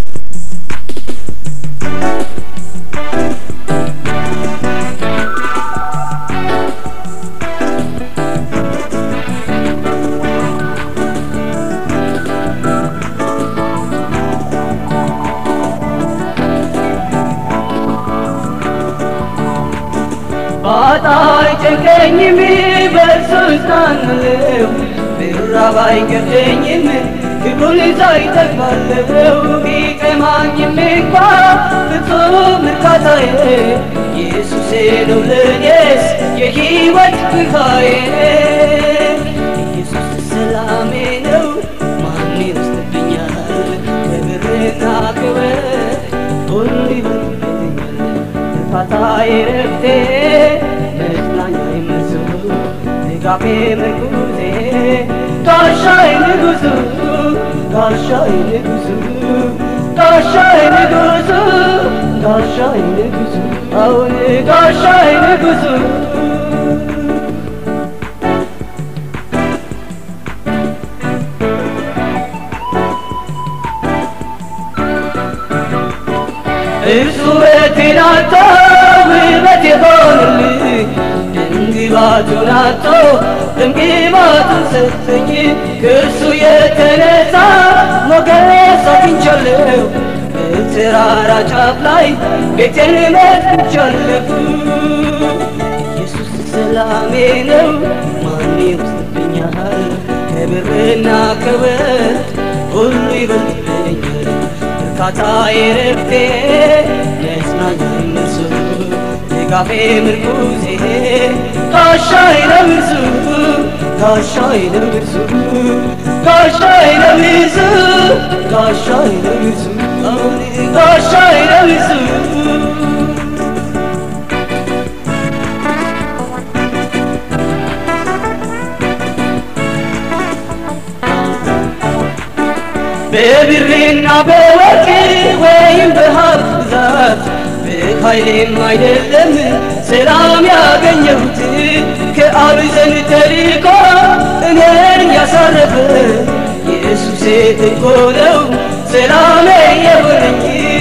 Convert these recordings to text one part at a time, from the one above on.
ባጣይ ጨንቀኝም በርሱስታንለው ብራባይ ገደኝም ክብሩን ሳይጠግባለው ቢቀማኝም እንኳ ፍጹም እርካታዬ ኢየሱሴ ነው ለኔስ የሕይወት ብርሃኔ ኢየሱስ ሰላሜ ነው ማን ይወስድብኛል ክብርና ክብር ሁሉ ይበልጥብኛል እርካታዬ ረፍቴ መጽናኛዬ መርሱ ድጋፌ ምርኩዜ ጋሻዬ ንጉሡ ጋሻዬ ንጉሡ ጋሻዬ ንጉሡ ጋሻዬ ንጉሡ አሁን ጋሻዬ ንጉሡ እርሱ ውበቴን አጥቶ ውበት የሆነልኝ ድንግባቱን አጥቶ ድንግባቱን ሰጠኝ ከእርሱ የተነሳ ሞገስ አግኝቻለሁ በተራራ ጫፍ ላይ ቤቴን መስርቻለሁ ኢየሱስ ሰላሜ ነው ማን ይወስድብኛል ክብርና ክብር ሁሉ ይበልጥብኛል እርካታዬ ረፍቴ መጽናኛዬ እርሱ ድጋፌ ምርኩዜ ጋሻዬ ነው እርሱ ጋሻዬ ነው እርሱ ጋሻዬ ነው እርሱ ጋሻዬ ነው እርሱ ጋሻዬ ነው እርሱ በብርና በወርቅ ወይም በሀብት ብዛት በኃይሌም አይደለም ሰላም ያገኘሁት ከአብ ዘንድ ተልኮ እኔን ያሳረፈ ኢየሱሴ እኮ ነው ሰላሜ የሆነኝ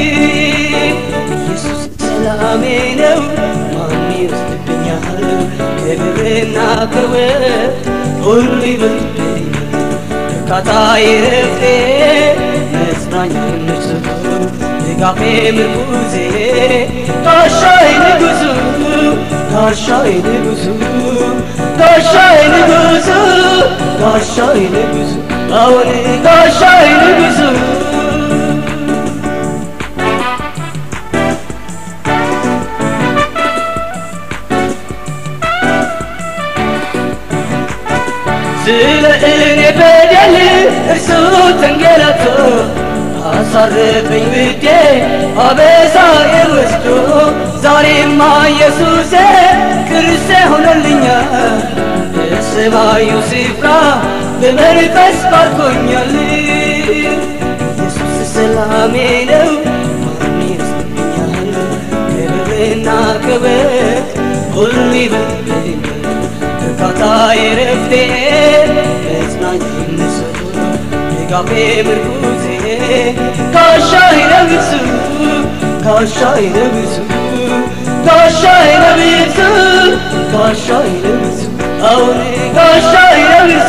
ኢየሱስ ሰላሜ ነው ማን ይወስድብኛል ክብርና ክብር ሁሉ ይበልጥብኛል እርካታዬ ረፍቴ መጽናኛዬ እርሱ ድጋፌ ምርኩዜ ጋሻዬ ንጉሡ ጋሻዬ ንጉሡ ጋሻዬ ንጉሡ ጋሻዬ ንጉሡ አሁን ጋሻዬ ንጉሡ ስለ እኔ በደል እርሱ ተንገላቶ አሳረፈኝ ውዴ አበሳዬን ወስዶ ዛሬማ ኢየሱሴ ክርስቴ ሆኖልኛል በሰማዩ ስፍራ በመንፈስ ባርኮኛል ኢየሱስ ሰላሜ ነው ማን ይወስድብኛል ክብርና ክብር ሁሉ ይበልጥብኛል እርካታዬ ረፍቴ መጽናኛዬ እርሱ ድጋፌ ምርኩዜ ጋሻዬ ነው እርሱ ጋሻዬ ነው እርሱ ጋሻዬ ነው እርሱ ጋሻዬ ነው እርሱ አሁን ጋሻዬ ነው እርሱ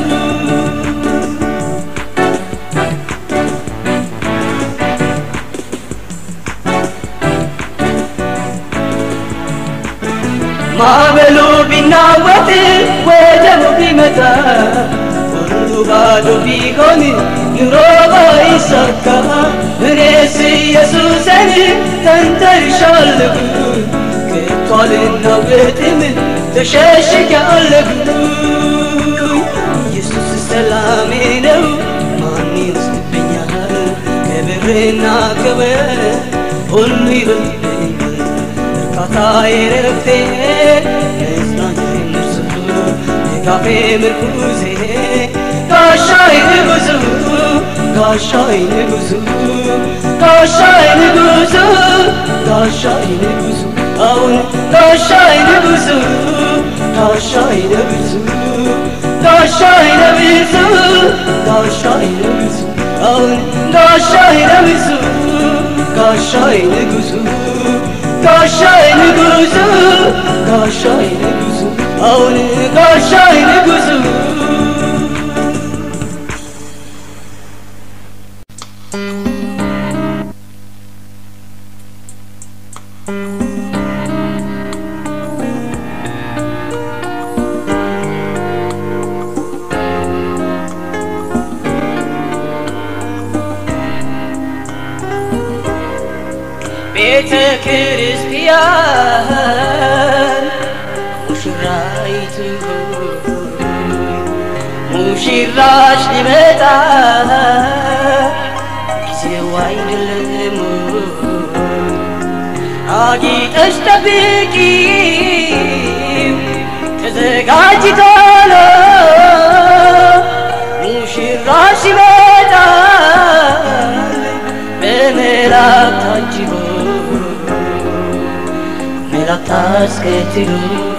ማዕበሉ ቢናወጥ ወጀቡ ቢመጣ ሁሉ ባዶ ቢሆን ኑሮ ባይሳካ እኔስ ኢየሱስን ተንተርሻለሁ ከቶ አልናወጥም ተሸሽጌአለሁ ኢየሱስ ሰላሜ ነው ማን ይወስድብኛል ክብርና ክብር ሁሉ ይበልጥብኛል እርካታዬ ረፍቴ መጽናኛዬ እርሱ ድጋፌ ምርኩዜ ጋሻዬ ንጉሡ ጋሻዬ ንጉሡ ጋሻዬ ንጉሡ ጋሻዬ ንጉሡ አሁን ጋሻዬ ንጉሡ ጋሻዬ ንጉሡ ጋሻዬ ንጉሡ ጋሻዬ ንጉሡ አሁን ጋሻዬ ንጉሱ ጋሻዬ ንጉሱ ጋሻዬ ንጉሱ ጋሻዬ ንጉሱ አሁን ጋሻዬ ንጉሱ ቤተ ክርስቲያን ሙሽራይቱ ሙሽራሽ ሊመጣ ጊዜው አይደለም አጊጠሽ ጠብቂው ተዘጋጂ ቶሎ ሙሽራሽ ይመጣል በመላእክት ታጅቦ ታስከትሎ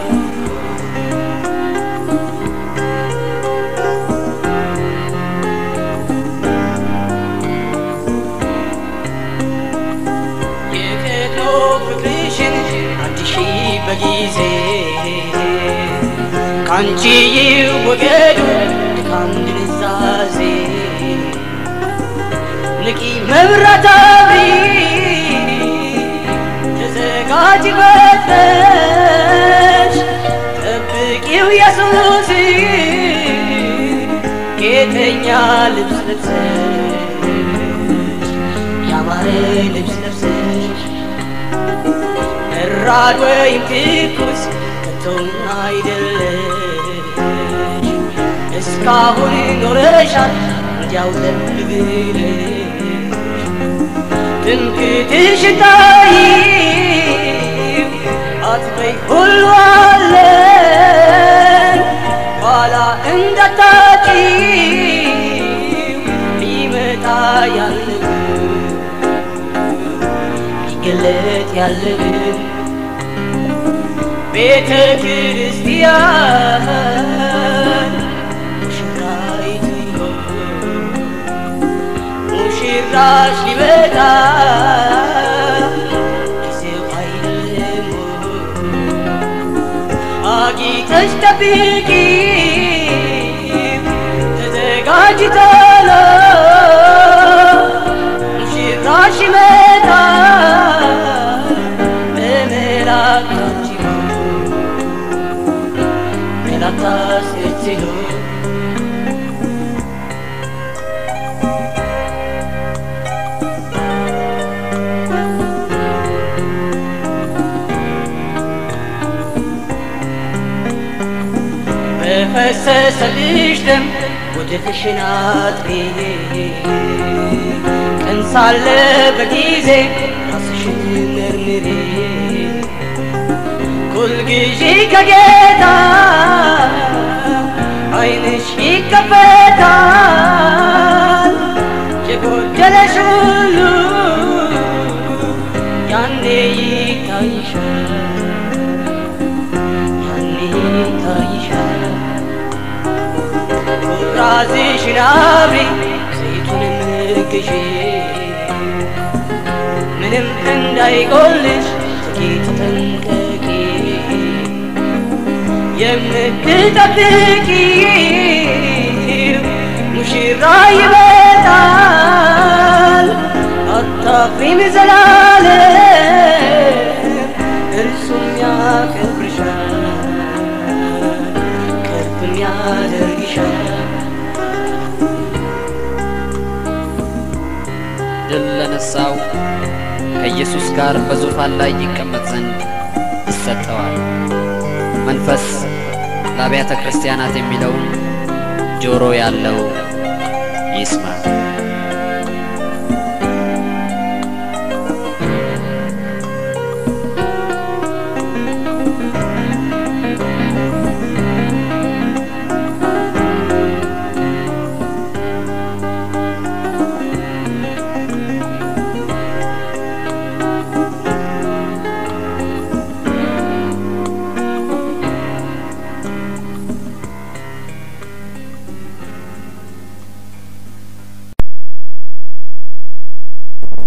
የቀድሞ ፍቅርሽን አዲሺ በጊዜ ካንቺ ይወገዱ ድካም ድንዛዜ ንቂ መብራት አብሪ ተዘጋጂ በተሽ ጠብቂው ኢየሱስ ጌተኛ ልብስ ለብሰሽ ያማረ ልብስ ለብሰሽ መራድ ወይም ትኩስ ከቶም አይደለሽ እስካሁን ኖረሻል እንዲያው ለብ ብለሽ ትምክህትሽን ታይ አትበይ ሁሉ አለን ኋላ እንዳታጪው ሊመጣ ያለው ሊገለጥ ያለው ቤተ ክርስቲያን ሙሽራይቱ ሙሽራሽ ሊመጣ አጊጠሽ ጠብቂው ተዘጋጂ ቶሎ ሙሽራሽ ይመጣል በመላእክት ታጅቦ መላእክት አስከትሎ በፈሰሰልሽ ደም ወደፊትሽን አጥሪ ቀን ሳለ በጊዜ ራስሽን መርምሪ ሁልጊዜ ከጌታ ዓይንሽ ይከፈታል የጎደለሽ ሁሉ ያኔ ይታይሻል ራስሽን አብሪ ዘይቱንም ግዢ ምንም እንዳይጎልሽ ጥቂት ተጠንቀቂ የምትጠብቂው ሙሽራ ይመጣል አታፍሪም ዘላለም እርሱም ያከብርሻል ከፍም ያደርግሻል ድል ለነሳው ከኢየሱስ ጋር በዙፋን ላይ ይቀመጥ ዘንድ ይሰጠዋል። መንፈስ ለአብያተ ክርስቲያናት የሚለውን ጆሮ ያለው ይስማ።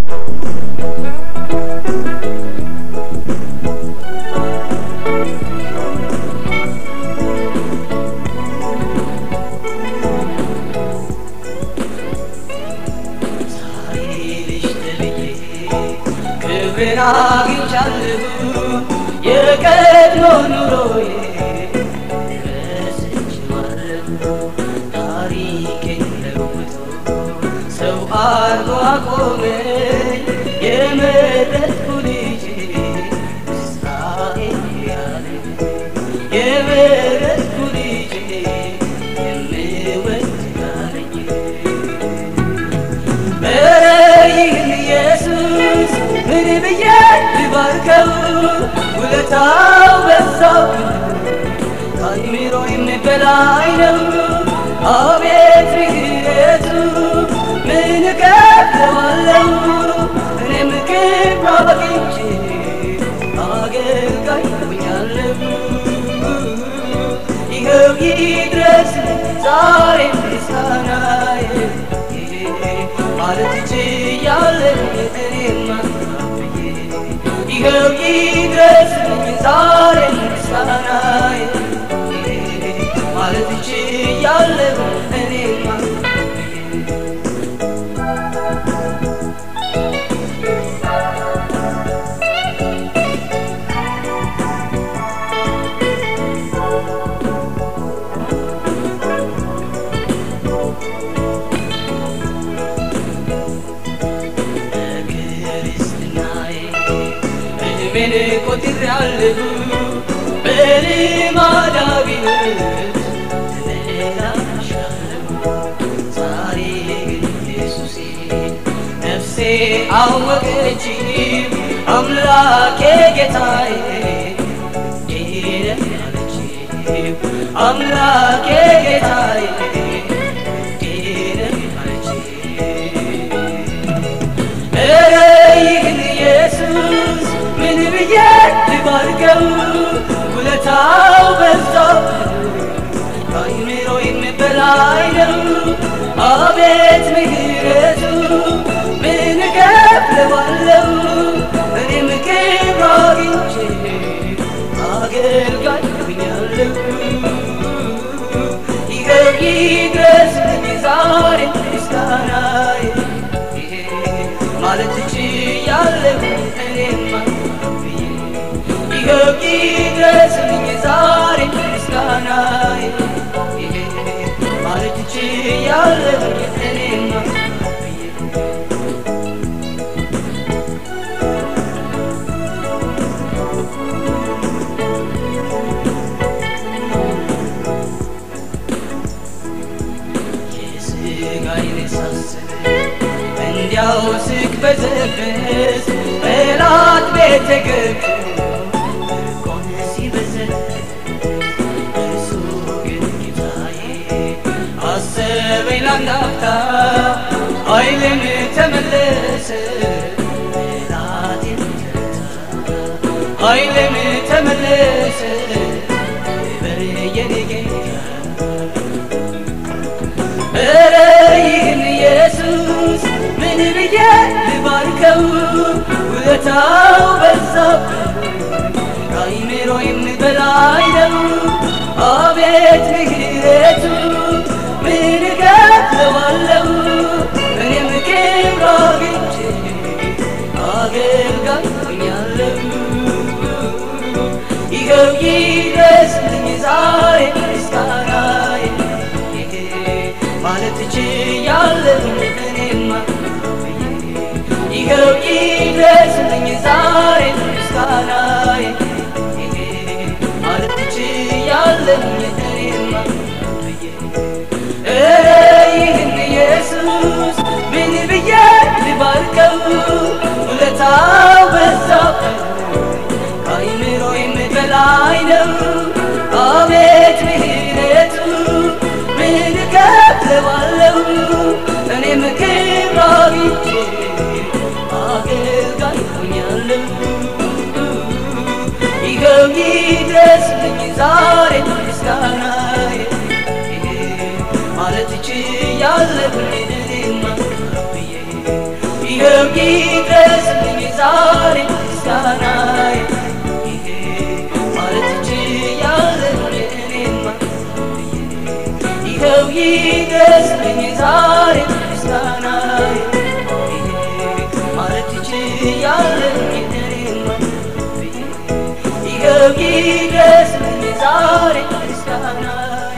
ክብርን አግኝቻለሁ የቀድሞ ኑሮዬ ረስቼዋለሁ ታሪኬን ለውጦ ሰው አርጎ አቆመኝ የመረጥኩ ልጄ እስራኤል ያለኝ የመረጥኩ ልጄ የምወድ ያለኝ ይህን ኢየሱስ ምን ብዬ ልባርከው ውለታው በዛብኝ ከአእምሮዬም በላይ ነው አቤት ምሕረቱ ምን እከፍለዋለሁ እኔም ክብር አግኝቼ አገልጋይ ሆኛለሁ ይኸው ይድረስ ዛሬ ምስጋናዬ ማለት ችያለሁ እኔማ ይኸው ይድረስ ዛሬ ምስጋናዬ ማለት ችያለሁ እኔማ እድሜን ቆጥሬአለሁ በልማዳዊነት ተመላልሻለሁ ዛሬ ግን ኢየሱሴ ነፍሴ አወቀችኝ አምላኬ ጌታዬ እንዲህ አለችኝ አምላኬ ጌታዬ እንዲህ አለችኝ ይህን ኢየሱስ ምን ብዬ ልባርከው ውለታው በዛብኝ ከአእምሮዬም በላይ ነው አቤት ምሕረቱ ምን እከፍለዋለሁ እኔም ክብር አግኝቼ አገልጋይ ሆኛለሁ ይኸው ይድረስልኝ ዛሬ ምስጋናዬ ማለት ችያለሁ እኔማ ይኸው ይድረስልኝ ዛሬ ምስጋናዬ ማለት ችያለሁ እኔማ የሥጋዬን ሳስብ እንዲያው ስቅበዘበዝ ጠላት ቤቴ ገብቶ ምርኮን ሲበዘብዝ እርሱ ግን ጌታዬ አሰበኝ ለአንድ አፍታ ኃይሌም ተመለሰ ጠላቴም ተረታ ኃይሌም ተመለሰ ክብር የኔ ጌታ ይህን ኢየሱስ ምን ብዬ ልባርከው ውለታው በዛብኝ ከአእምሮዬም በላይ ነው አቤት ምሕረቱ ምን እከፍለዋለሁ እኔም ክብር አግኝቼ አገልጋይ ሆኛለሁ ይኸው ይድረስልኝ ዛሬ ምስጋናዬ ማለት ችያለሁ እኔማ ይኸው ይድረስልኝ ዛሬ ምስጋናዬ ማለት ችያለሁ እኔማ ይህን ኢየሱስ ምን ብዬ ልባርከው ውለታው በዛብኝ ከአእምሮዬም በላይ ነው አቤት ምሕረቱ ምን እከፍለዋለሁ እኔም ክብር አግኝቼ አገልጋይ ሆኛለሁ ይኸው ይድረስልኝ ዛሬ ምስጋናዬ ማለት ችያለሁ እኔማ ይኸው ይድረስልኝ ዛሬ ምስጋናዬ ማለት ችያለሁ እኔማ ይኸው ይድረስልኝ ዛሬ ምስጋናዬ ማለት ችያለሁ እኔማ ይኸው ይድረስልኝ ዛሬ ምስጋናዬ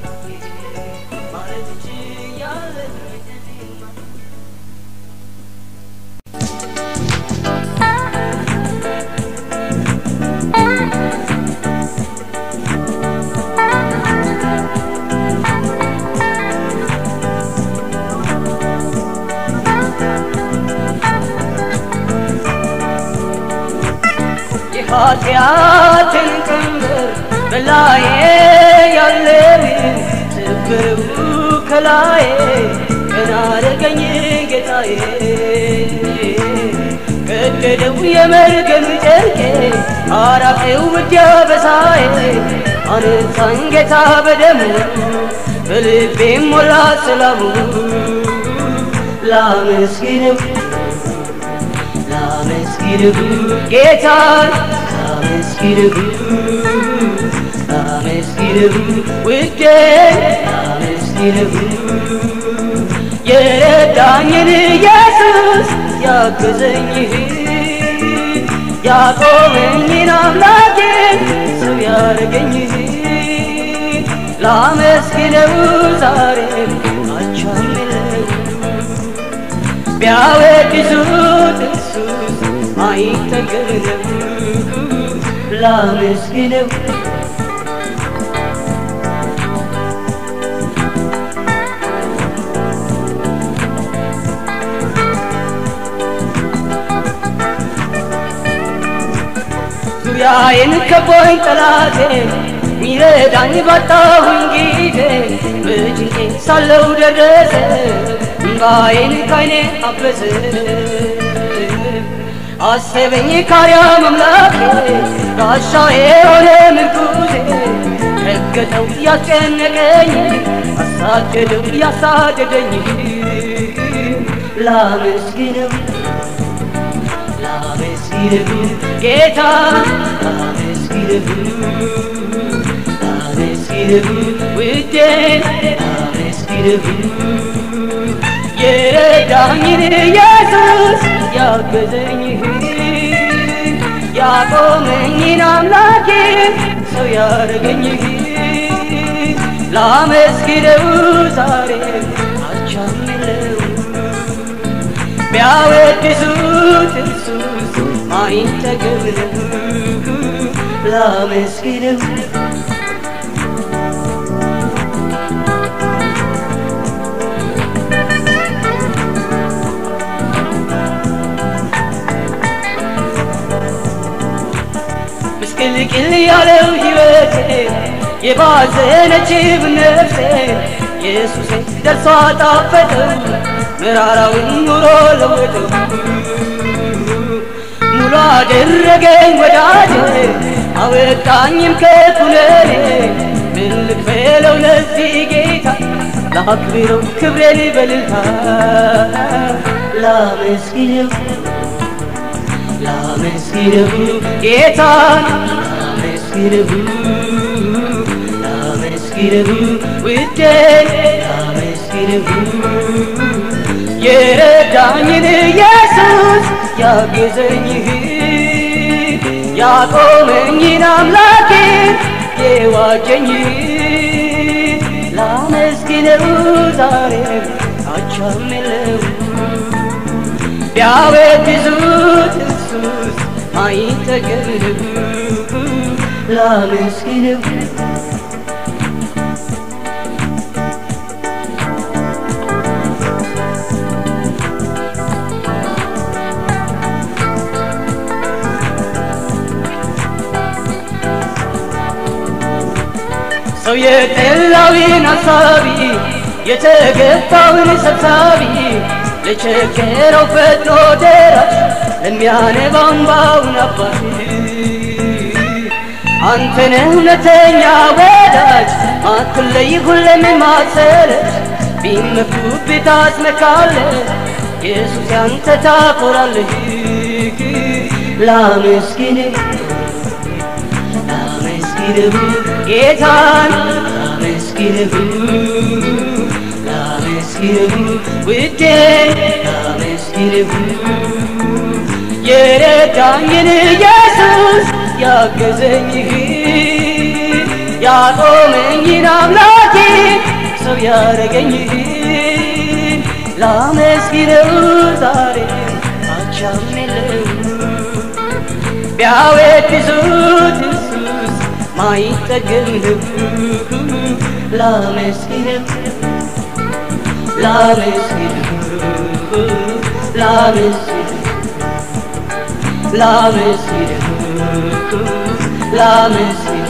ማለት ችያለሁ ኃጢአትን ቀንበር በላዬ ያለው ስብሩ ከላዬ ቀና አደረገኝ ጌታዬ ቀደደው የመርገም ጨርቄ አራቀው ውድያ በሳዬ አነሳኝ ጌታ በደሙ በልቤም ሞላ ሰላሙ ላመስግነው ጌታን ላመስግነው ውዴ ላመስግነው የረዳኝን ኢየሱስ ያገዘኝ ያቆመኝን አምላኬን ሰው ያረገኝ ላመስግነው ዛሬም አቻምለው ቢያወድሱት ኢየሱስ አይጠገብም ላመስግነው ዙሪያዬን ከቦኝ ጠላቴ ሚረዳኝ ባጣሁኝ ጊዜ በጭንቄ ሳለው ደረሰ እምባዬን ካይኔ አበሰ አሰበኝ ካርያም አምላኬ ጋሻዬ ሆነ ምርኩዜ ረገጠው ያስጨነቀኝ አሳደደው ያሳደደኝ ላመስግነው ጌታ ላመስግነው ውዴ ላመስግነው የረዳኝን ኢየሱስ ያገዘኝ ያቆመኝን አምላኬን ሰው ያረገኝ ላመስግነው ዛሬም አቻምለው ቢያወድሱት ኢየሱስ አይጠገብም ላመስግነው ምስቅልቅል ያለው ሕይወቴ የባዘነችው ነፍሴ ኢየሱስ ደርሶ አጣፈጠው መራራውን ኑሮ ለወጠው ሙሉ አደረገኝ ወዳጄ አወጣኝም ከኩነኔ ምን ልክፈለው ለዚህ ጌታ ላክብረው ክብሬን በልልታ ላመስግነው ጌታን ላመስግነው ውዴን ላመስግነው የረዳኝን ኢየሱስ ያገዘኝ ያቆመኝን አምላኬን የዋጀኝ ላመስግነው ዛሬም አቻምለው ቢያወድሱት ኢየሱስ አይጠገብም ላመስግነው ሰው የጠላውን አሳቢ የተገፋውን ሰብሳቢ ለቸገረው ፈጥኖ ደራሽ ለሚያነባው እንባውን አባሽ አንተ ነህ እውነተኛ ወዳጅ አትለይ ሁሌም ማትሰለች ቢመኩብህ ታስመካለህ ኢየሱስ ያንተ ታኮራለህ ላመስግንህ ላመስግንህ ጌታን ላመስግንህ ላመስግንህ ውዴ ላመስግንህ የረዳኝን ኢየሱስ ያገዘኝህ ያቆመኝን አምላኬ ሰው ያረገኝህ ላመስግነው ዛሬ አቻም የለው ቢያወድሱት ኢየሱስ ማይጠገብ ነው ላመስግነው ላመስግነው ላመስግነው ላመስግነው ላመስግነው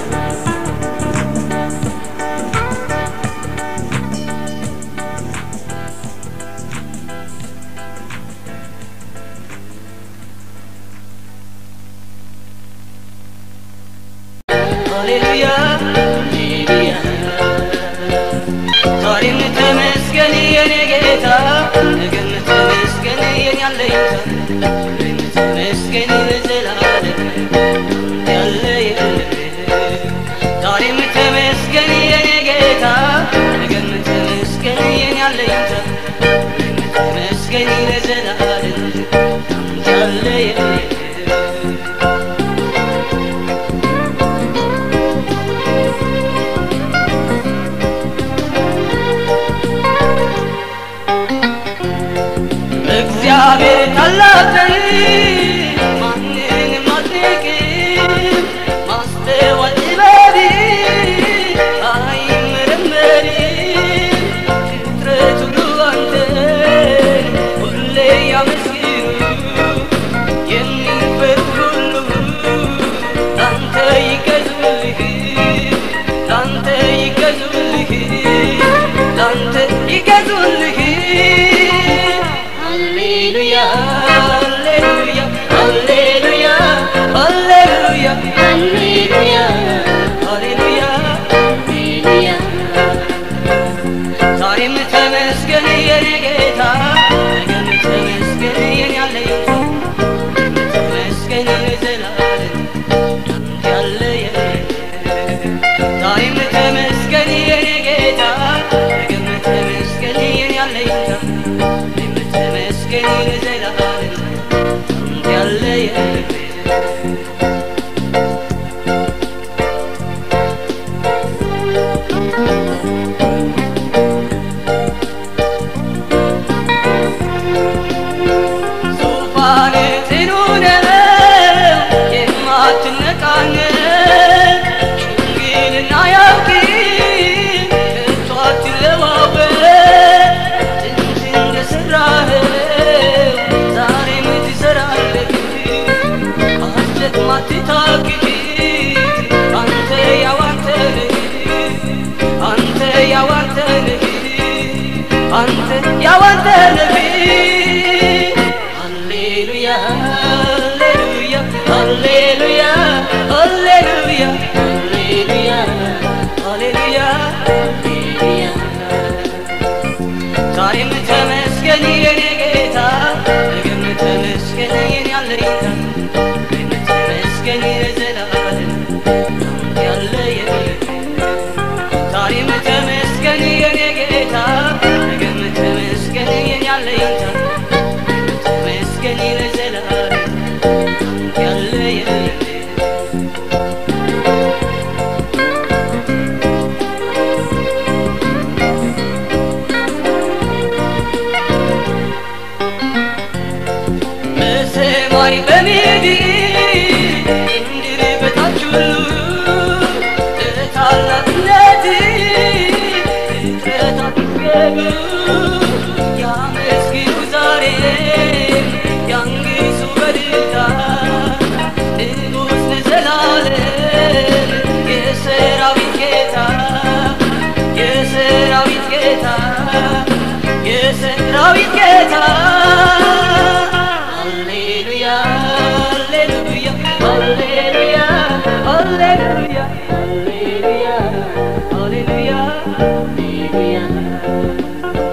Hallelujah, hallelujah. ዛሬም ተመስገን የኔ ጌታ ነገም ተመስገን የኔ አለኝታ ሁሌም ተመስገን ለዘላለም ያለ ዛሬም ተመስገን የኔ ጌታ ነገም ተመስገን የኔ አለኝታ ሁሌም ተመስገን ለዘላለም ያለ እግዚአብሔር ታላቅ ማንንም አትንቅም ማስተዋል ጥበብ አይመረመርም ፍጥረት ሁሉ አንተን ሁሌ ያመስግኑ የሚፈሩ ሁሉ ላንተ ይገዙልህ ላንተ ይገዙልህ ላንተ ይገዙልህ Hallelujah, hallelujah, hallelujah, hallelujah, hallelujah, hallelujah, hallelujah. ዛሬም ተመስገን የኔ ጌታ ነገም ተመስገን የኔ አለኝታ ተመስገን ለዘላለም አንተ ያለ ዛሬም ተመስገን የኔ ጌታ ነገም ተመስገን የኔ አለኝታ ተመስገን ለዘላለም አንተ ያለ ዙፋን ጽኑ ነው የማትነቃነቅ ሽምግልና ያውቅም ከቶ አትለዋወጥ ጥንት እንደሠራኸው ዛሬም ትሠራለህ አትታክት አንተ ያው አንተ ነህ አንተ ያው አንተ ነህ አንተ ያው አንተ ነህ Hallelujah, hallelujah, hallelujah, hallelujah, hallelujah, hallelujah, hallelujah. ዛሬም ተመስገን የኔ ጌታ ነገም ተመስገን የኔ አለኝታ ተመስገን ለዘላለም አንተ ያለ ዛሬም ተመስገን የኔ ጌታ ነገም ተመስገን የኔ አለኝታ ተመስገን ለዘላለም አንተ ያለ በሰማይ በምድር እንድር በታች ሁሉ ታላቅነትህ ፍጥረታት ይገቡ ያመስግኑ ዛሬ ያንግሱ በልልታ ንጉሥ ለዘላለም የሰራዊት ጌታ የሰራዊት ጌታ የሰራዊት ጌታ Hallelujah, hallelujah, hallelujah, hallelujah, hallelujah, hallelujah, hallelujah.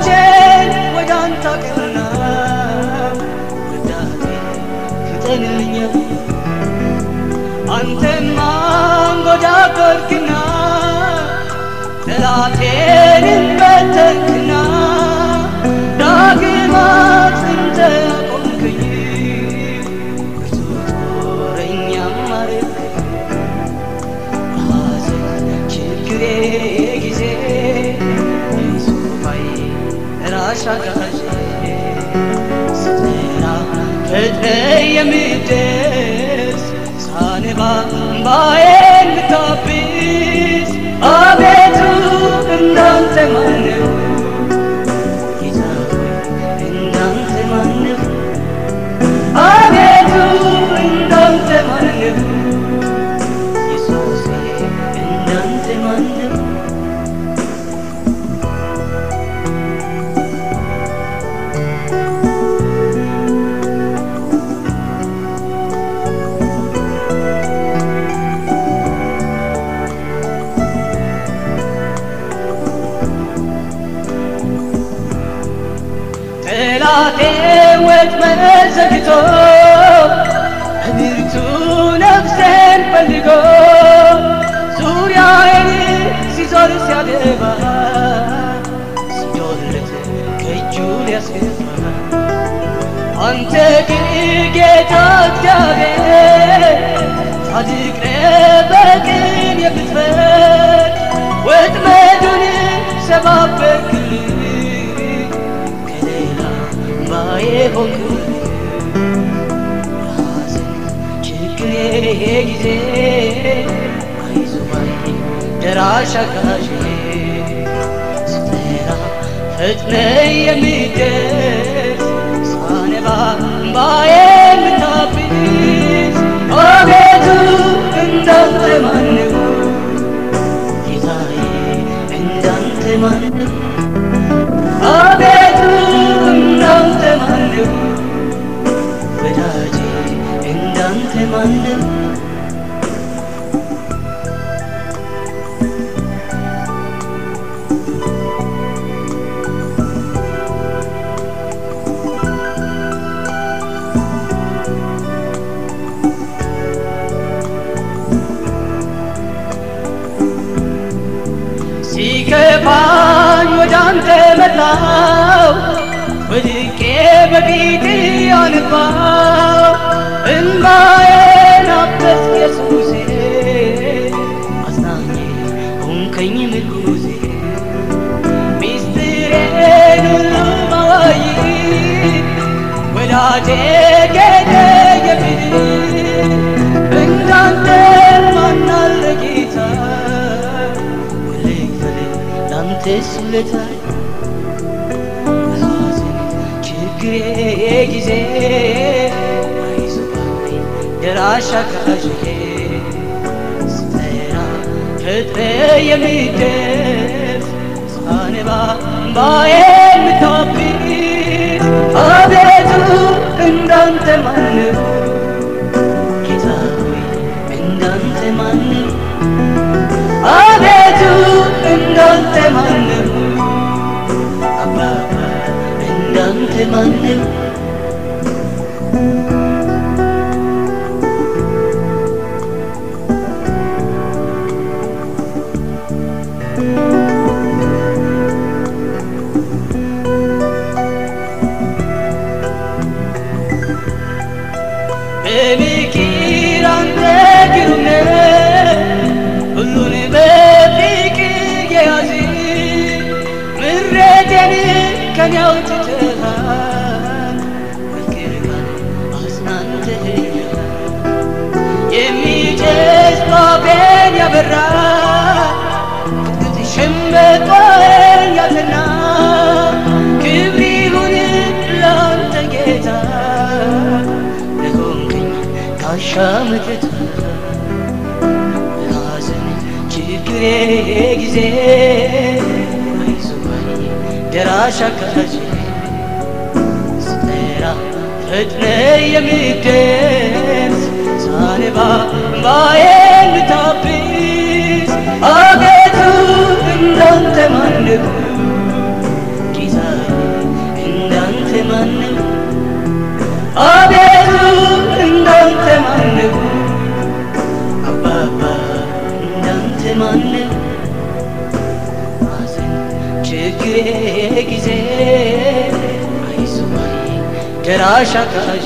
ፊቶቼን ወደ አንተ አቀናው ረዳቴ ፍጠንልኝ አንተን ማንጎዳጎድክና ጠላቴን በተንክና ዳግም አጽንተ አቆምከኝ ብርቱ ጦረኛ ማረክኝ በሐዘን ችግሬ ጊዜ የሱባዬ ራሽ አጋዤ ስትጠራ ፈጥነህ የምትደርስ ሳነባ እምባዬን የምታብስ አቤቱ እንዳንተ ማን ነው ጌታ ሆይ እንዳንተ ማን ነው አቤቱ እንዳንተ ማን ነው ኢየሱስ እንዳንተ ማን ነው ጠላቴ ወጥመድ ዘርግቶ በብርቱ ነፍሴን ፈልጎ ዙሪያዬን ሲዞር ሲያደባ ሲዶልት ከእጁ ሊያስገባ አንተ ግን ጌታ እግዚአብሔር ጻድቅ ነህ በቅን የምትፈርድ ወጥመዱን ሰባበርክልኝ እምባዬ ሆንክልኝ በሐዘን ችግሬ ጊዜ አይዞህ ባይ ደራሽ አጋዤ ስትጠራ ፈጥነህ የምትደርስ ሳነባ እምባዬን የምታብስ አቤቱ እንዳንተ ማን ነው ጌታዬ እንዳንተ ማን ነው አቤቱ እንዳንተ ማን ነው ወዳጄ እንዳንተ ማን ነው ሲከፋኝ ወደ አንተ መጣሁ ወድቄ በፊትህ አነባሁ እንባዬን አበስክ ኢየሱሴ አጽናኜ ሆንከኝ ምርኩዜ ሚስጥሬን ሁሉ አዋይ ወዳጄ ጌታዬ የምልህ እንዳንተ ማን አለ ጌታ ላንተስ ውለታ በሐዘን ችግሬ ጊዜ አይዞህ ባይ ደራሽ አጋዤ ስትጠራ ፈጥነህ የምትደርስ ሳነባ እምባዬን የምታብስ አቤቱ እንዳንተ ማን ነው ጌታ ሆይ እንዳንተ ማን ነው አቤቱ እንዳንተ ማን ነው አባባ እንዳንተ ማን ነው በምክር አንተ ግሩም ነህ ሁሉን በፍቅር የያዝህ ምሬቴን ከኔ አውጥተሃል ፍቅር ቃል አጽናንተኸኛል የሚጨስ ባፌን ያበራ ቅጥቅጥ ሸምበቆዬን ያጸና ክብር ይሁን ላንተ ጌታ ለሆንከኝ ጋሻ መከታ በሐዘን ችግሬ ጊዜ አይዞህ ባይ ደራሽ አጋዤ ስትጠራ ፈጥነህ የምትደርስ ሳነባ እምባዬን የምታብስ አቤቱ እንዳንተ ማን ነው ጌታ ማነው አቤቱ እንዳንተ ማነው አባባ እንዳንተ ማነው ሐዘን ችግሬ ጊዜ አይዞህ ደራሽ አጋዤ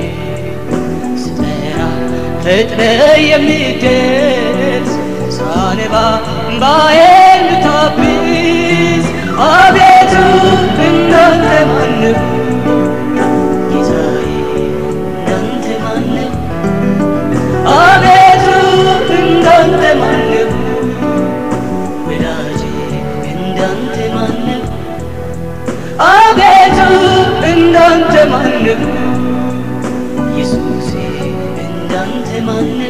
ስጠራ ፈጥነህ የምትደርስ ሳነባ እምባዬን የምታብስ አቤቱ እንዳንተ ማነው ጌታዬ እንዳንተ ማነው አቤቱ እንዳንተ ማነው ወዳጄ እንዳንተ ማነው አቤቱ እንዳንተ ማነው ኢየሱሴ እንዳንተ ማነው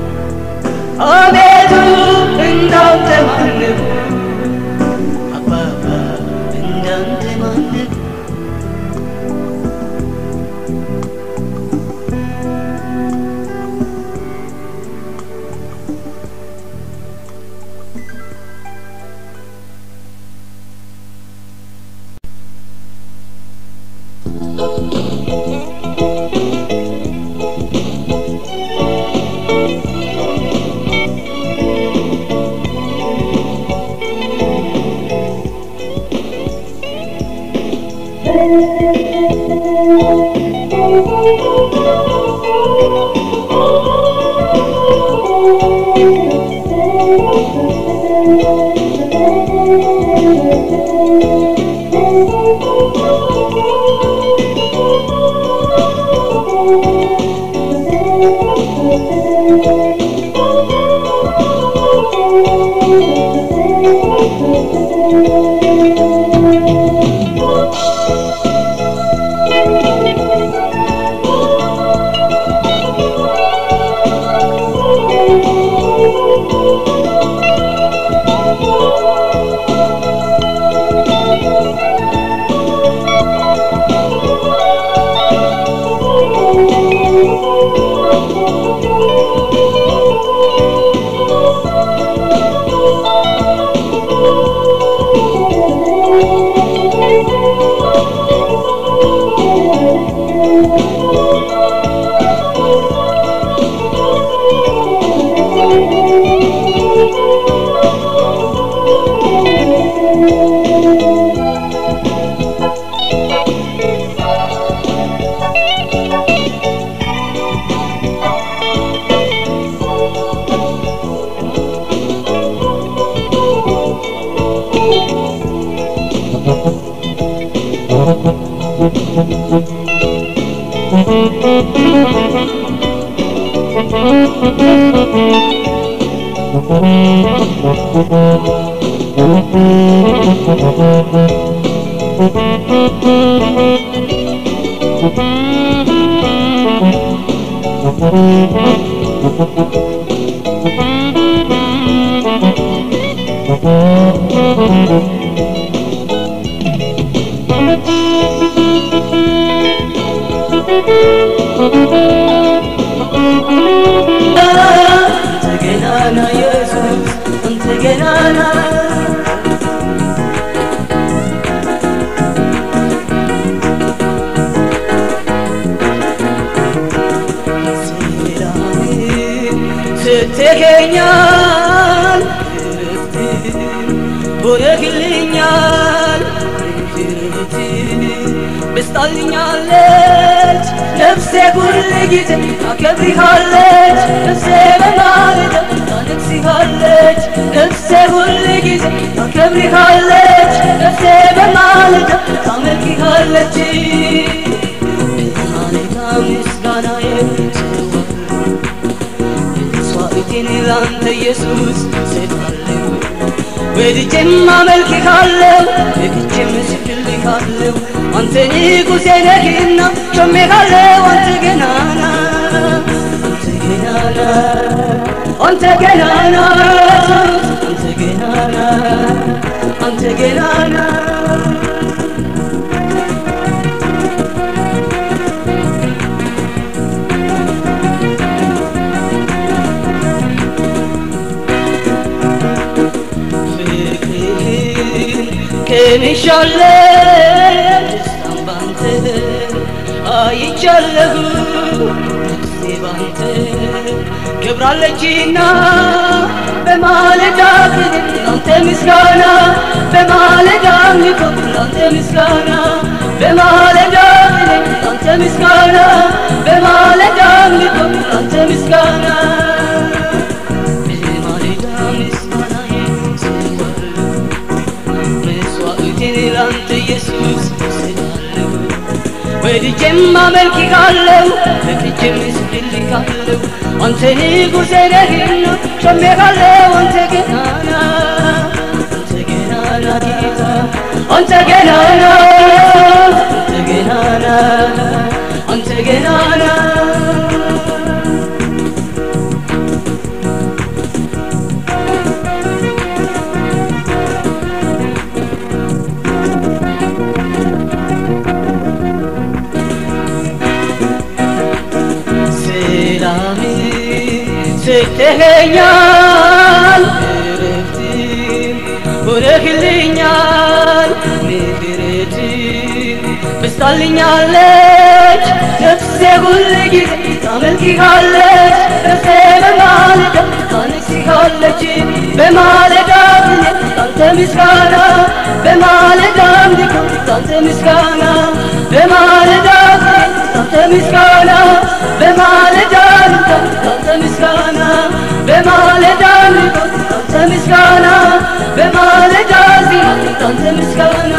አቤቱ እንዳንተ ማነው አባባ እንዳንተ ማነው ስትገኛል ሆነህልኛል በስታልኛለች ነፍሴ ሁልጊዜ ታከብርሃለች ነፍሴ በማለዳ ታነግሥሃለች ነፍሴ ሁልጊዜ ታከብርሃለች ነፍሴ በማለዳ ታመልክሃለች በማለዳ ምስጋናዬ መስዋዕቴን ላንተ ኢየሱስ እሰጣለሁ ወድጄም አመልክሃለሁ ወድጄም እሰግድልሃለሁ አንተ ንጉሴ ነህና ሾሜሃለሁ አንተ ገናና አንተ ገናና አንተ ገናና አንተ ገናና አንተ ገናና ቀምሻለሁ ደስታን ባንተ አንተ ክብራለችና በማለዳ አንተ ምስጋና በማለዳ አንተ ምስጋና በማለዳ አንተ ምስጋና በማለዳ አንተ ምስጋና በማለዳ ምስጋና መስዋዕቴን ላንተ ኢየሱስ እሰጣለሁ ወድጄም አመልክሃለሁ በክቼም እስግድልሃለሁ አንተ ንጉሴ ነህና ሾሜሃለሁ አንተ ገናና ጌታ አንተ ገናና አንተ ገናና ሰላም ስትኸኛል እረፍት ሆነህልኛል ምሕረት በስታልኛለች ነፍሴ ሁልጊዜ ታመልክሃለች ነፍሴ በማለዳ ታነግሥሃለች በማለዳ ላንተ ምስጋና በማለዳ ላንተ ምስጋና በማለዳ ላንተ ምስጋና በማለዳ ላንተ ምስጋና በማለዳ ላንተ ምስጋና በማለዳ ላንተ ምስጋና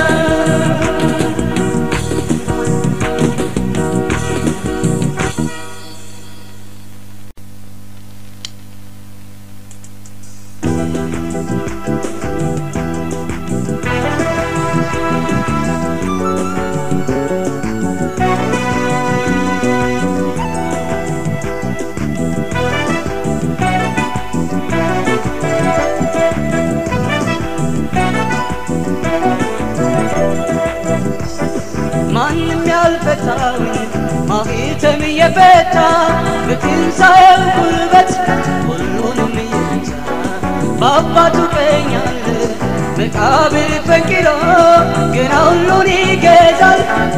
ማንም ያልፈታውን ማኅተም የፈታ በትንሣኤው ጉልበት ሁሉንም የፈታ በአባቱ ቀኝ ያለ መቃብር ፈንቅሎ ገና ሁሉን ይገዛል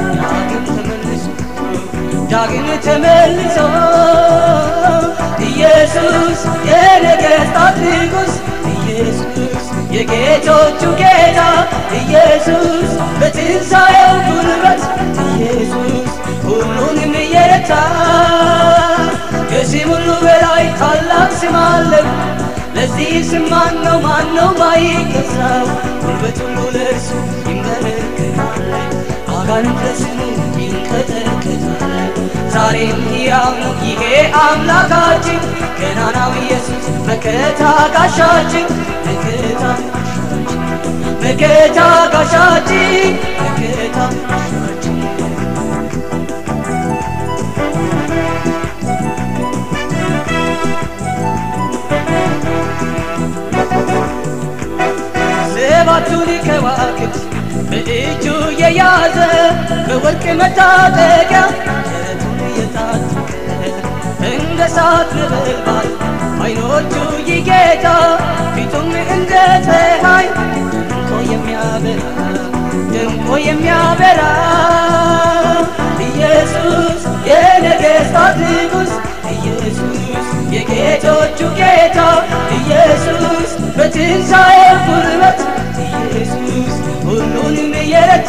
ዳግም ተመልሶ ኢየሱስ የነገሥታት ንጉሥ ኢየሱስ የጌቶቹ ጌታ ኢየሱስ በትንሣኤው ጉልበት ኢየሱስ ሁሉንም የረታ ከስም ሁሉ በላይ ታላቅ ስም አለው ለዚህ ስም ማነው ማይገዛው ጉልበት ሁሉ ለእርሱ ይንበረከካል አጋንንት ለስሙ ይንቀጠቀጣል ዛሬም ሕያው ነው ይሄ አምላካችን ገናናው ኢየሱስ መከታ ጋሻችን መከታ ጋሻችን መከታ ጋሻችን ሰባቱን ከዋክብት በእጁ የያዘ በወርቅ መታጠቂያ ደረቱን የታጠቀ እንደ እሳት ነበልባል ዓይኖቹ ይጌታ ፊቱም እንደ ፀሐይ ደምቆ የሚያበራ ኢየሱስ የነገሥታት ንጉሥ ኢየሱስ የጌቶቹ ጌታ ኢየሱስ በትንሣኤው ጉልበት ኢየሱስ ሁሉንም የረታ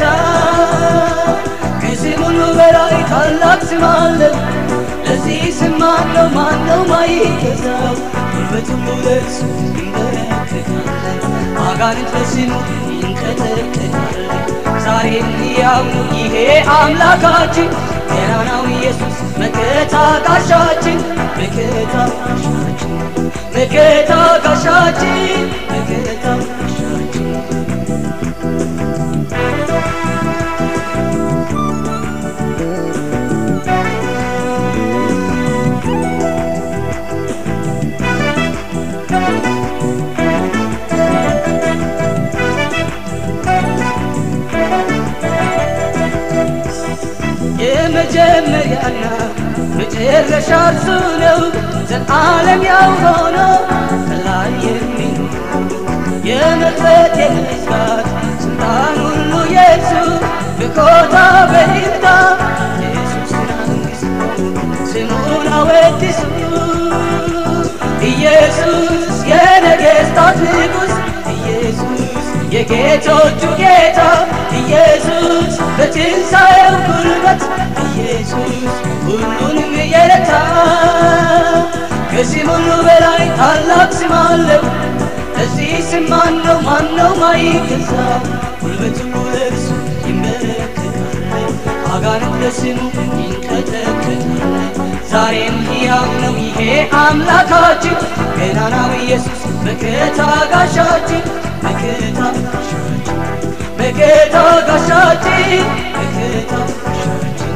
ከስም ሁሉ በላይ ታላቅ ስም አለው ለዚህ ስም ማነው ማይገዛው ጉልበት ሁሉ ለእርሱ ይንበረከካል አጋንንት ለስሙ ይንቀጠቀጣል ዛሬም ሕያው ነው ይሄ አምላካችን ገናናው ኢየሱስ መከታ ጋሻችን መከታ ጋሻችን መከታ ጋሻችን መከታ ጋሻችን የመጀመሪያና መጨረሻ እርሱ ነው ዘላለም ያው ሆኖ ከላይ የሚኖር የመክፈት የመዝጋት ስልጣን ሁሉ የእርሱ በኮታ በይምታ ኢየሱስን አንግሡ ስሙን አወድሱ የጌቶቹ ጌታ ኢየሱስ በትንሣኤው ጉልበት ኢየሱስ ሁሉንም የረታ ከስም ሁሉ በላይ ታላቅ ስም አለው ለዚህ ስም ማነው ማይገዛው ጉልበት ሁሉ ለእርሱ ይንበረከካል አጋንንት ለስሙ ይንቀጠቀጣል ዛሬም ሕያው ነው ይሄ አምላካችን ገናናው ኢየሱስ መከታ ጋሻችን መከታ ጋሻችን መከታ ጋሻችን መከታ ጋሻችን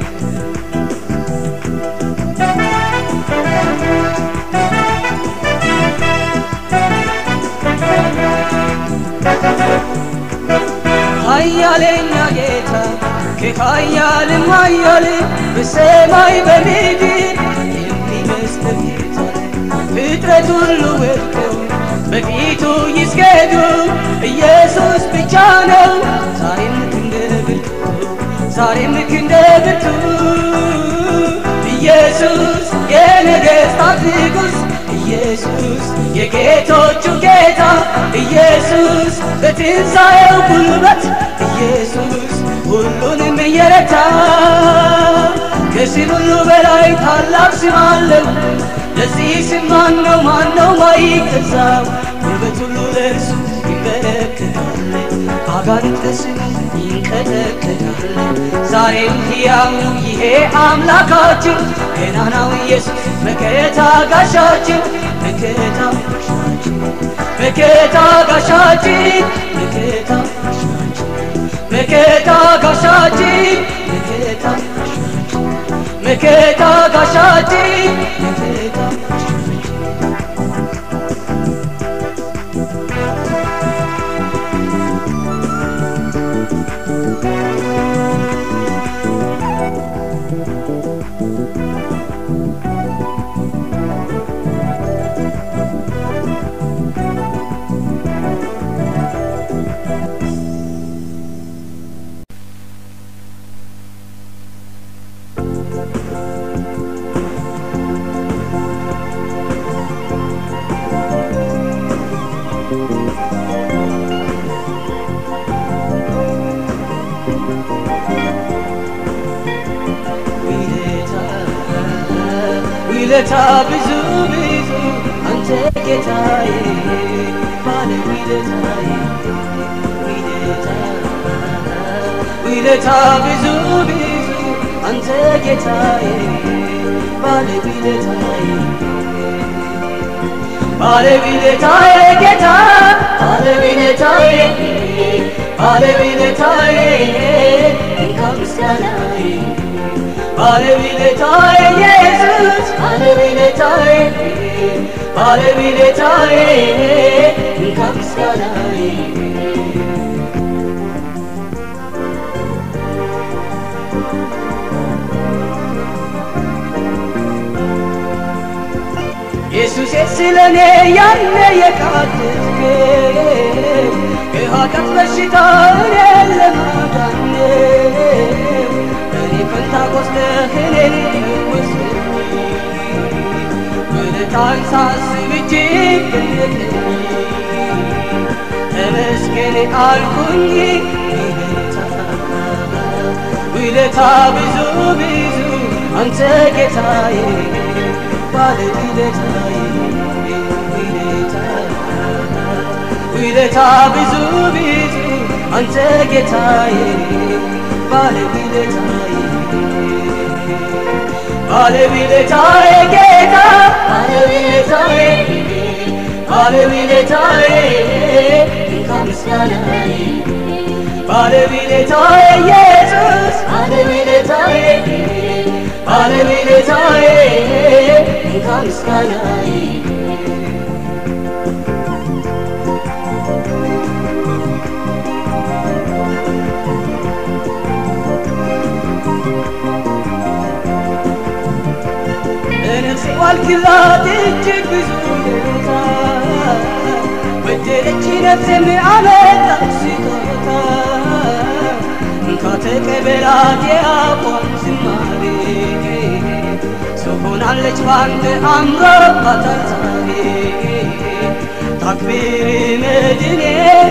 ኃያለኛ ጌታ ከኃያልም ኃያል በሰማይ በምድር የሚመስል ጌታ ፍጥረት ሁሉ ወድቀው በፊቱ ይስገዱ ኢየሱስ ብቻ ነው ዛሬም ክንደ ብርቱ ኢየሱስ የነገሥታት ንጉሥ ኢየሱስ የጌቶቹ ጌታ ኢየሱስ በትንሣኤው ጉልበት ኢየሱስ ሁሉንም የረታ ከስም ሁሉ በላይ ታላቅ ስም አለው ለዚህ ስም ማነው ማይገዛው ጉልበት ሁሉ ለእርሱ ይንበረከካል አጋንንት ለስሙ ይንቀጠቀጣል ዛሬም ሕያው ነው ይሄ አምላካችን ገናናው ኢየሱስ መከታ ጋሻችን መከታ ጋሻችን መከታ ጋሻችን መከታ ጋሻችን መከታ ጋሻችን መከታ ጋሻችን መከታ ጋሻችን መከታ ጋሻችን ውለታ ብዙ አንተ ጌታዬ ባለ ውለታዬ ውለታ ብዙ አንተ ጌታዬ ባለ ውለታዬ ጌታ ባለ ውለታዬ እንካ ምስጋናዬ ባለውለታዬ ኢየሱስ ባለውለታዬ እንካ ምስጋናዬ ኢየሱስ ስለኔ ያለ የቃተትከኝ ከኃጢአት በሽታ እኔን ለማዳን ፈንታ ቆስለህ እኔን ፈወስከኝ ውለታህን ሳስብ እጅግ ደነቀኝ ተመስገን አልኩኝ ውለታ ብዙ አንተ ጌታዬ ባለ ውለታዬ ውለታ ብዙ አንተ ጌታዬ ባለ ውለታዬ ጌታ ባለውለታዬ እንካ ምስጋናዬ ባለውለታዬ ኢየሱስ ባለውለታዬ እንካ ምስጋናዬ ነፍሴ ዋልክላት እጅግ ብዙ ውለታ ወደደች ነፍሴም አመጣች ስጦታ እንካ ተቀበላት የአፏን ዝማሬ ሰው ሆናለች ባንተ አምሮባታል ዛሬ ታክብር መድኔ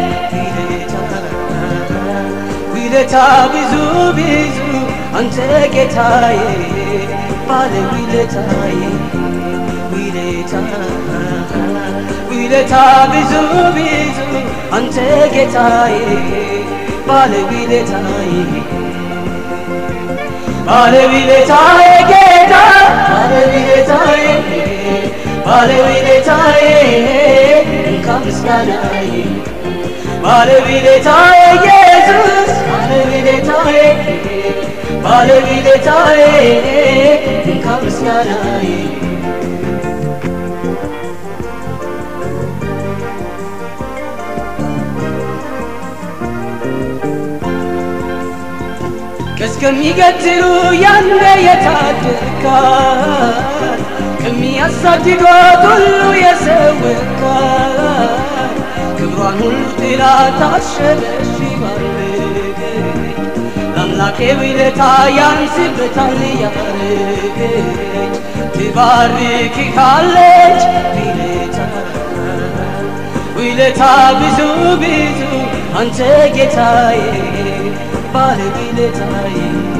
ውለታ ብዙ ብዙ አንተ ጌታዬ ባለ ውለታዬ ውለታ ብዙ ብዙ አንተ ጌታዬ ባለ ውለታዬ ጌታ ባለ ውለታዬ እንካ ምስጋናዬ ባለ ውለታዬ ኢየሱስ ባለ ውለታዬ እንካ ምስጋናዬ ከሚገትሩ ያንተ የታደካት ከሚያሳድዷት ሁሉ የሰወካት ክብሯን ሁሉ ጥላ ታሸበሽባለች ለአምላኬ ውለታ ያንስበታል ያረገች ትባርክሃለች ውለታ ብዙ ብዙ አንተ ጌታዬ ባለ ውለታዬ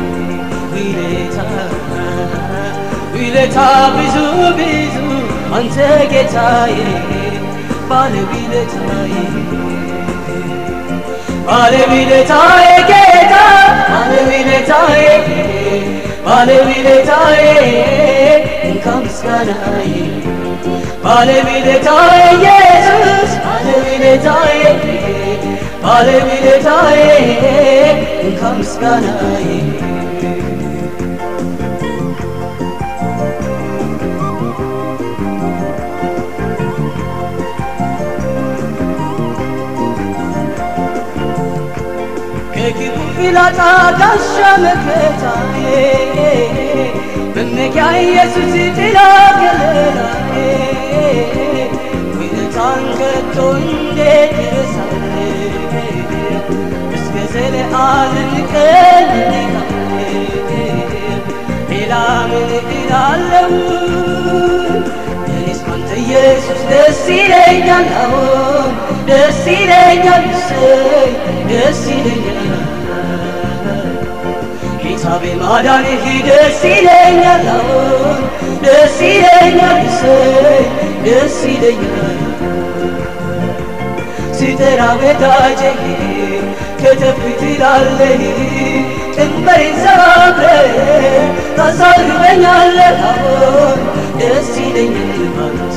ውለታ ብዙ ብዙ አንተ ጌታዬ ባለ ውለታዬ ጌታ ባለ ውለታዬ እንካ ምስጋናዬ ባለ ውለታዬ ኢየሱስ ባለ ውለታዬ እንካ ምስጋናዬ ከክፉ ፍላጻ ጋሻ መከታዬ መመኪያ ኢየሱስ ጥላ ከለላዬ ውለታን ከቶ እንዴት እረሳለሁ እስከ ዘለዓለም ሌላ ምን እላለሁ እኔስ ባንተ ኢየሱስ ደስ ይለኛል አዎን ደስ ይለኛል ደስ ይለኛል ጌታ በማዳንህ ደስ ይለኛል አዎን ደስ ይለኛል ደስ ይለኛል ሲጠራ ወዳጄ ከተፍ ትላለህ ቀንበሬን ሰባብረህ ታሳርፈኛለህ አዎን ደስ ይለኛል ባንተ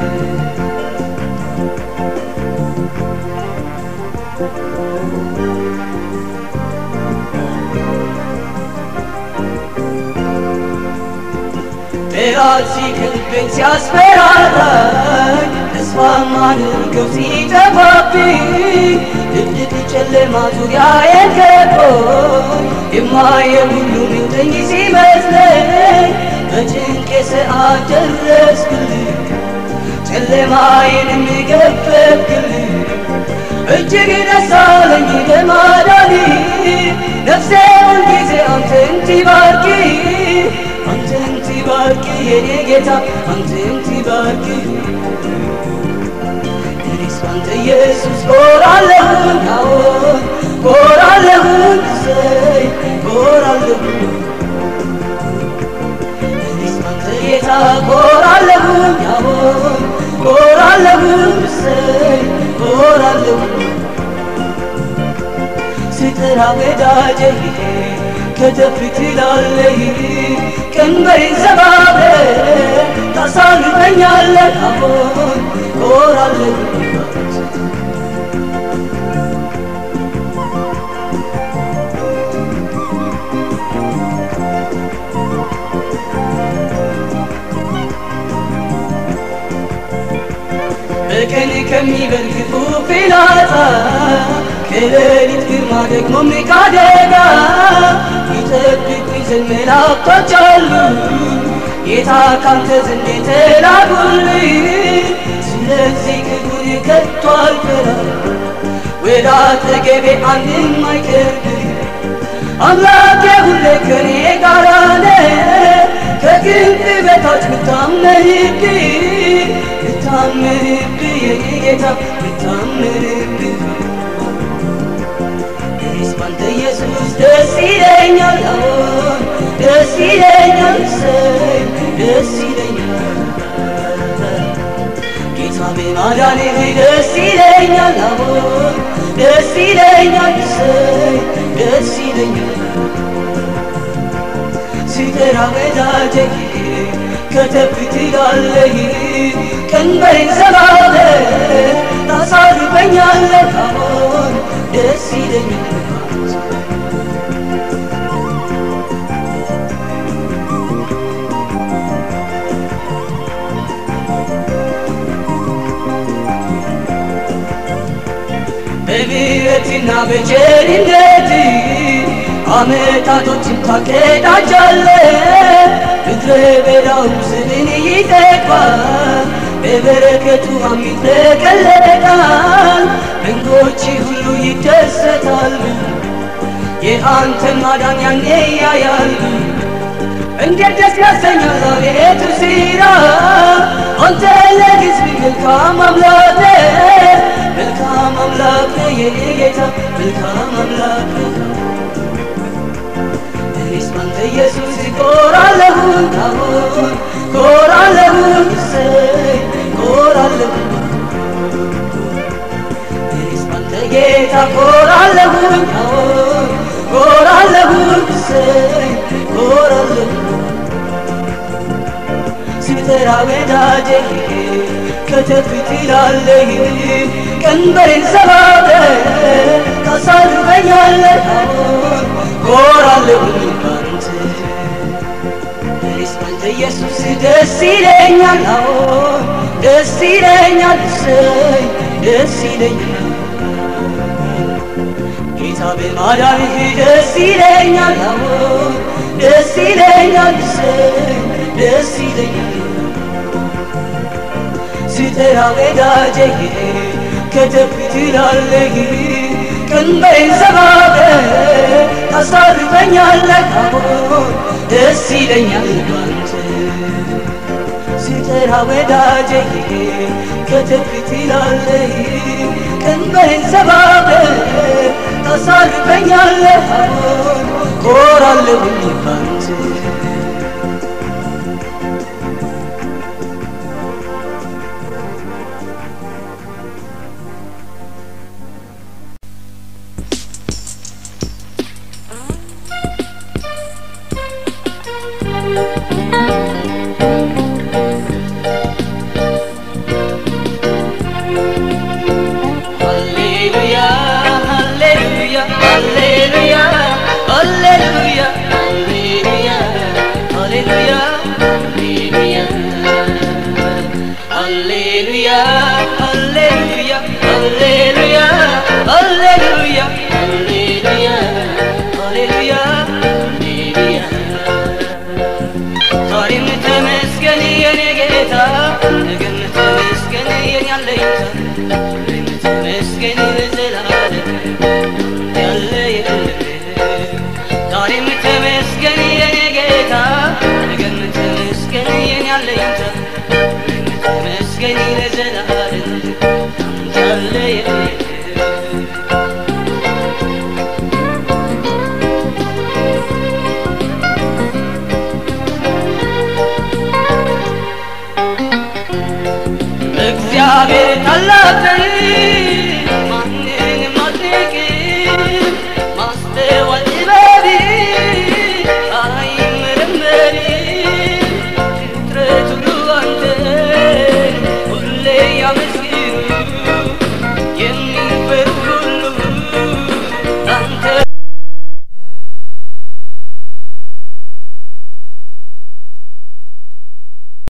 ጠላት ሲከበኝ ሲያስፈራራኝ ተስፋ ማድረገው ሲጠፋብኝ ድቅድቅ ጨለማ ዙሪያዬን ከቦኝ የማየው ሁሉ ምንተኝ ሲመስለኝ በጭንቄ ሰዓት ደረስክልኝ ጨለማዬንም ገፈፍክልኝ እጅግ ደስ አለኝ በማዳንህ ነፍሴ ሁልጊዜ አንተን ትባርክ የኔ ጌታ አንተን ትባርክ እኔስ ባንተ ኢየሱስ ኮራለሁኝ አዎን ኮራለሁኝ ኮራለሁኝ እኔስ ባንተ ጌታ ኮራለሁኝ አዎን ኮራለሁኝ ኮራለሁኝ ስጠራ ወዳጄ ከተፍ ትላለህ ቀንበሬን ሰባብረህ ታሳርፈኛለህ አዎን ኮራለሁ በቀን ከሚበርግፉ ፍላጻ ከሌሊት ግርማ ደግሞ ሚካደጋ ይጠብቁኝ ዘንድ መላእክቶች አሉ ጌታ ካንተ ዘንድ የተላኩልኝ ስለዚህ ክፉን ከቶ አልፈራም ወደ አጠገቤ አንድም አይቀርብም አምላኬ ሁሌ ከኔ ጋር ነህ ከክንፍ በታች ብታመንብኝ ብታምንብህ የኔ ጌታ ብታምንብህ እኔስ ባንተ ኢየሱስ ደስ ይለኛል አዎን ደስ ይለኛል እሰይ ደስ ይለኛል ጌታ በማዳንህ ደስ ይለኛል አዎን ደስ ይለኛል እሰይ ደስ ይለኛል ሲጠራ ወዳጄ ከተፍ ትላለህ ቀንበሬን ሰባብረህ ታሳርፈኛለህ አዎን ደስ ይለኛል በምህረትና በቸርነት ዓመታቶችን ታቀዳጃለህ ምድረ በዳውም ስምን ይጠግባል በበረከቱ ይጥለቀለቃል መንጎች ሁሉ ይደሰታሉ የአንተን ማዳን ያኔ ያያሉ እንዴት ደስ ያሰኛል አቤቱ ሥራ አንተ ለሕዝብ መልካም አምላክ ነህ የኔ ጌታ መልካም አምላክ ነህ እኔስ ባንተ ኢየሱስ ኮራለሁ አዎን ኮራለሁ እሰይ ኮራለሁ እኔስ ባንተ ጌታ ኮራለሁ አዎን ኮራለሁ እሰይ ኮራለሁ ሲጠራ ወዳጄ ከተፍ ትላለህ ቀንበሬን ሰባብረህ ታሳርፈኛለህ አዎን ኮራለሁ ባንተ እኔስ ባንተ ኢየሱስ ደስ ይለኛል አዎን ደስ ይለኛል እሰይ ደስ ይለኛል ጌታ በማዳንህ ደስ ይለኛል አዎን ደስ ይለኛል እሰይ ደስ ይለኛል ሲጠራ ወዳጄ ከተፍ ትላለህ ቀንበሬን ሰባብረህ ታሳርፈኛለህ አዎን ደስ ይለኛል ባንተ ሲጠራ ወዳጄ ከተፍ ትላለህ ቀንበሬን ሰባብረህ ታሳርፈኛለህ አዎን ኮራለሁ ባንተ Tell